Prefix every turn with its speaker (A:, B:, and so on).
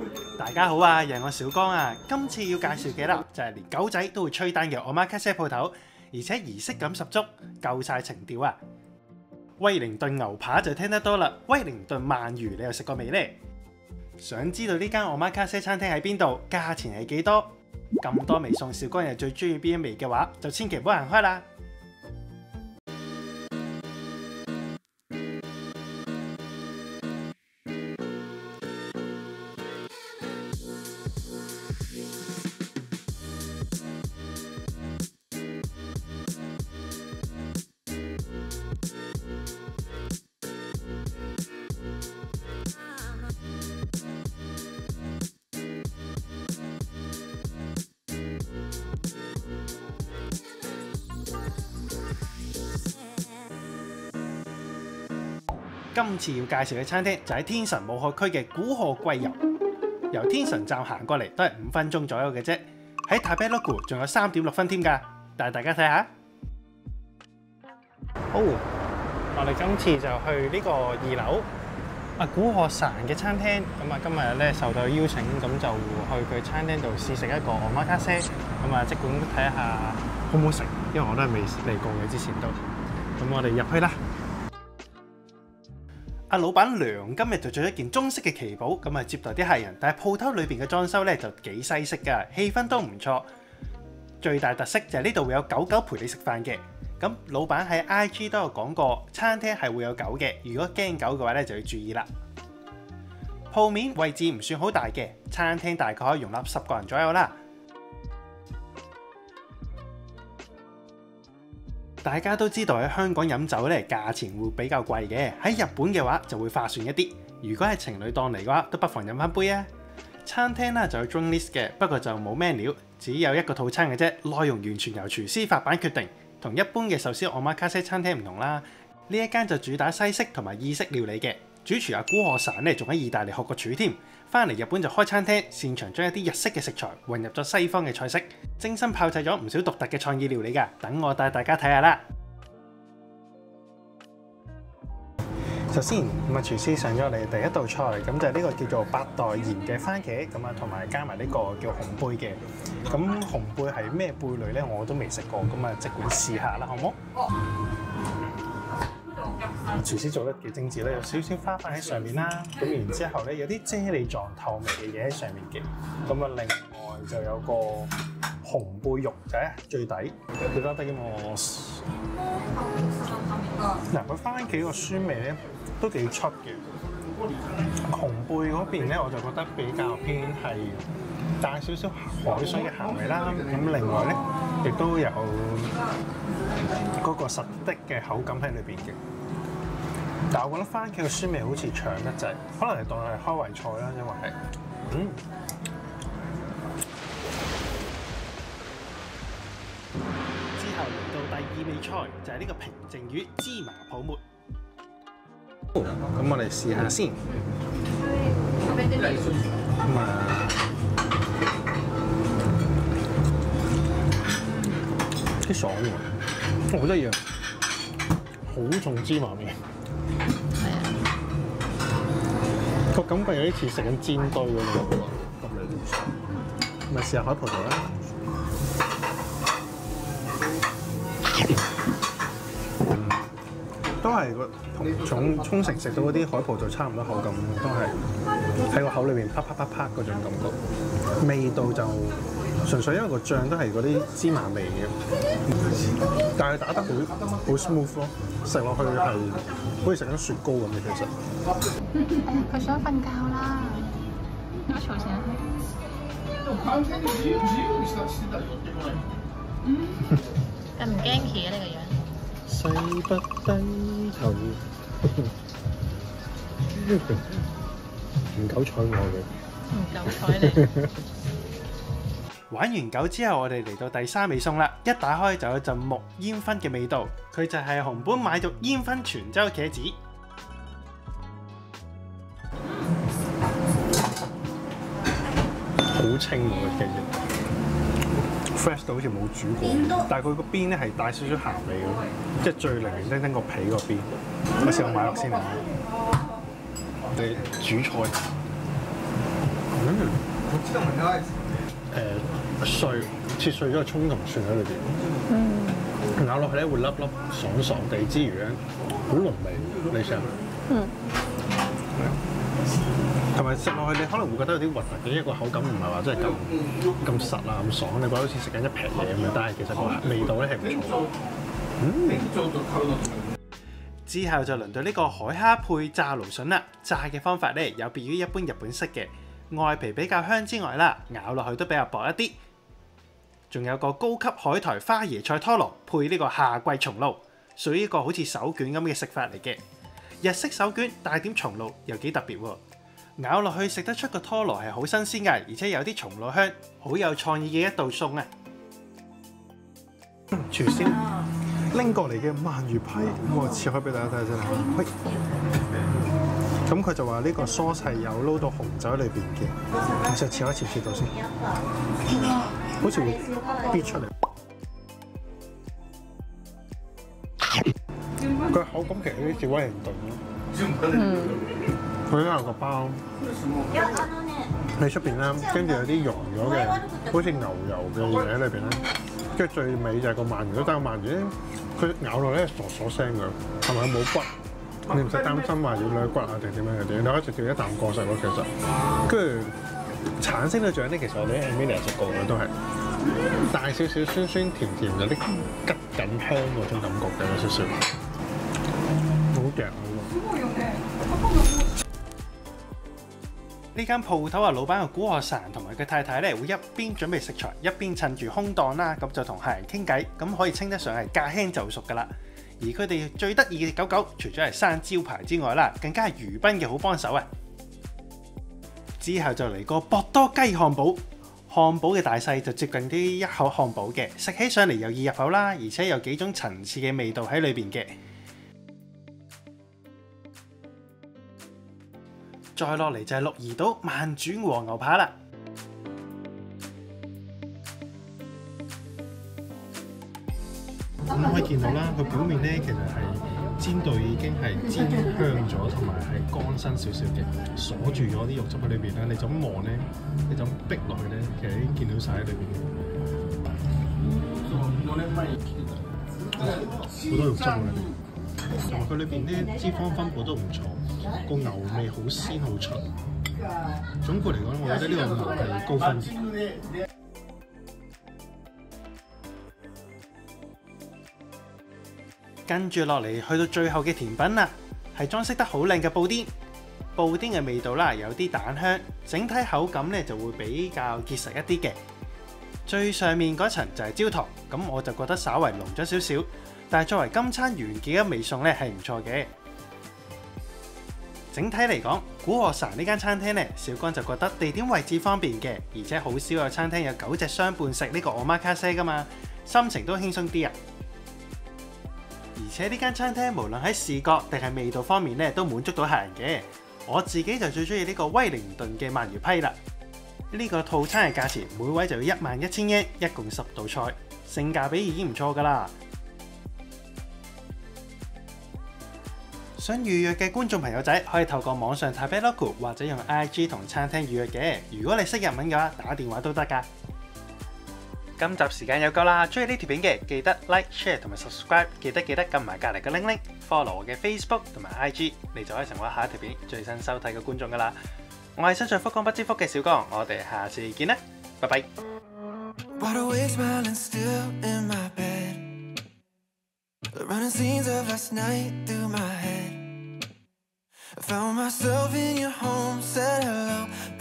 A: 大家好啊，又係我小江啊。今次要介紹嘅啦，就係連狗仔都會吹單嘅 Omakase 鋪頭，而且儀式感十足，夠晒情調啊！威靈頓牛扒就聽得多啦，威靈頓鰻魚你又食過未呢？想知道呢間 Omakase 餐廳喺邊度，價錢係幾多？咁多味餸，小江又最中意邊一味嘅話，就千祈唔好行開啦！今次要介紹嘅餐廳就喺天神武海區嘅古賀貴遊，由天神站行過嚟都係5分鐘左右嘅啫。喺 Tabelog 仲有3.6分添㗎，帶大家睇下。好，我哋今次就去呢個2樓古賀神嘅餐廳。咁啊，今日咧受到邀請，咁就去佢餐廳度試食一個 Omakase。咁啊，即管睇下好唔好食，因為我都係未嚟過嘅之前都。咁我哋入去啦。老闆娘今日就着一件中式嘅旗袍，咁啊接待啲客人。但係鋪頭裏邊嘅裝修咧就幾西式㗎，氣氛都唔錯。最大特色就係呢度會有狗狗陪你食飯嘅。咁老闆喺 IG 都有講過，餐廳係會有狗嘅，如果驚狗嘅話咧就要注意啦。鋪面位置唔算好大嘅，餐廳大概可以容納10個人左右啦。大家都知道喺香港飲酒咧，價錢會比較貴嘅。喺日本嘅話就會划算一啲。如果係情侶檔嚟嘅話，都不妨飲翻杯啊！餐廳啦就有 drink list 嘅，不過就冇 menu，只有一個套餐嘅啫。內容完全由廚師發版決定，同一般嘅壽司 Omakase 餐廳唔同啦。呢一間就主打西式同埋意式料理嘅。主廚阿古賀神咧仲喺意大利學過廚添，翻嚟日本就開餐廳，擅長將一啲日式嘅食材混入咗西方嘅菜式，精心炮製咗唔少獨特嘅創意料理㗎。等我帶大家睇下啦。首先咁啊，廚師上咗嚟第一道菜，咁就係呢個叫做白代鹽嘅番茄，咁啊同埋加埋呢個叫紅貝嘅。咁紅貝係咩貝類咧？我都未食過，咁啊即管試下啦，好唔好？廚師做得幾精緻咧，有少少花瓣喺上面啦，咁然之後咧有啲啫喱狀透明嘅嘢喺上面嘅，咁啊另外就有個紅貝肉就喺最底，佢得得嘅我。嗱，佢番茄個酸味咧都幾出嘅，紅貝嗰邊咧我就覺得比較偏係帶少少海水嘅鹹味啦，咁另外咧亦都有嗰個實的嘅口感喺裏邊嘅。但係我覺得番茄嘅酸味好似長得滯，可能係當係開胃菜啦，因為係之後嚟到第2味菜就係呢個平靜魚芝麻泡沫。咁我哋試下先。咁啊，幾爽喎！我覺得一樣，好重芝麻味。係啊，個感覺有啲似食緊煎堆咁樣喎。咪試下海葡萄啦。都係個同沖繩食到嗰啲海葡萄差唔多口感，都係喺個口裏邊啪啪啪啪嗰種感覺。味道就純粹因為個醬都係嗰啲芝麻味嘅，但係打得好 smooth 咯，食落去係好似食緊雪糕咁嘅其實。
B: 哎呀，佢想瞓覺啦，我嘈醒佢。咁唔驚奇嘅呢個樣？
A: 誓不低頭，唔夠睬我嘅，
B: 唔夠睬你。
A: 玩完狗之後，我哋嚟到第3味餸啦。一打開就有陣木煙燻嘅味道，佢就係熊本買到煙燻泉州茄子。好清喎嘅茄子。fresh 到好似冇煮過，但係佢個邊咧係帶少少鹹味嘅，即係最零零丁丁個皮嗰邊。我試下買落先啊！我哋主菜。 碎切碎咗個葱同蒜喺裏邊，咬落去咧會粒粒爽爽地之餘咧，好濃味，你試下。同埋食落去你可能會覺得有啲核突嘅，因為個口感唔係話真係咁實啊咁爽，你覺得好似食緊一劈嘢咁樣，但係其實個味道咧係唔錯。之後就輪到呢個海蝦配炸蘆筍啦。炸嘅方法咧有別於一般日本式嘅，外皮比較香之外啦，咬落去都比較薄一啲。仲有個高級海苔花椰菜拖羅配呢個夏季松露，屬於一個好似手卷咁嘅食法嚟嘅。日式手卷帶點松露又幾特別喎，咬落去食得出個拖羅係好新鮮嘅，而且有啲松露香，好有創意嘅一道餸啊！廚師拎過嚟嘅鰻魚批，我切開俾大家睇下先啦。咁佢就話呢個蔬係有撈到紅酒喺裏邊嘅，我就切開切到先，好似會逼出嚟。佢口感其實有啲似威靈頓咯。佢都有個包喺出邊啦，跟住有啲溶咗嘅，好似牛油嘅嘢喺裏邊咧。跟住最尾就係個鰻魚，但係個鰻魚咧，佢咬落咧傻傻聲㗎，係咪冇骨？你唔使擔心話要掠骨啊定點樣嘅點，你可以直接一啖過食咯。其實，跟住橙色嘅醬咧，其實我哋喺 Amelia 食過嘅都係大少少酸酸甜甜，有啲吉緊香嗰種感覺嘅有少少，好正啊！呢間鋪頭啊，老闆嘅古賀神同埋佢太太咧，會一邊準備食材，一邊趁住空檔啦，咁就同客人傾偈，咁可以稱得上係駕輕就熟噶啦。而佢哋最得意嘅狗狗，除咗係生招牌之外啦，更加係魚賓嘅好幫手啊！之後就嚟個博多雞漢堡，漢堡嘅大細就接近啲一口漢堡嘅，食起上嚟又易入口啦，而且有幾種層次嘅味道喺裏邊嘅。再落嚟就係鹿兒島慢煮和牛扒啦。咁可以見到啦，佢表面咧其實係煎到已經係煎香咗，同埋係乾身少少嘅，鎖住咗啲肉汁喺裏邊啦。你就咁望咧，你就咁逼落去咧，其實已經見到晒喺裏邊嘅。好多肉汁喺裏邊。同埋佢裏邊咧脂肪分布都唔錯，個牛味好鮮好脆。總括嚟講，我覺得呢個牛係高分。跟住落嚟，去到最後嘅甜品啦，係裝飾得好靚嘅布甸。布甸嘅味道啦，有啲蛋香，整體口感咧就會比較結實一啲嘅。最上面嗰層就係焦糖，咁我就覺得稍為濃咗少少。但係作為今餐完結嘅味餸咧係唔錯嘅。整體嚟講，古賀神呢間餐廳咧，小剛就覺得地點位置方便嘅，而且好少有餐廳有9隻相伴食呢個omakase噶嘛，心情都輕鬆啲啊！而且呢間餐廳無論喺視覺定係味道方面咧，都滿足到客人嘅。我自己就最中意呢個威靈頓嘅鰻魚批啦。呢個套餐嘅價錢每位就要11000yen，一共10道菜，性價比已經唔錯噶啦。想預約嘅觀眾朋友仔可以透過網上 Tabelog 或者用 IG 同餐廳預約嘅。如果你識日文嘅話，打電話都得㗎。今集時間有夠啦，中意呢條片嘅記得 Like、Share 同埋 Subscribe，記得撳埋隔離個鈴鈴 ，follow 我嘅 Facebook 同埋 IG，你就可以成為下一條片最新收睇嘅觀眾㗎啦。我係身在福岡不知福嘅小剛，我哋下次見啦，拜拜。Running scenes of last night through my head. I found myself in your home, said hello.